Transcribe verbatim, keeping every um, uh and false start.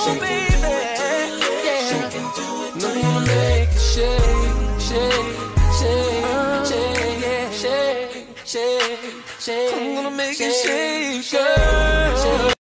Oh, baby, yeah. No, I'm gonna make it shake, shake, shake, shake, yeah, shake, shake, shake. I'm gonna make it shake, girl.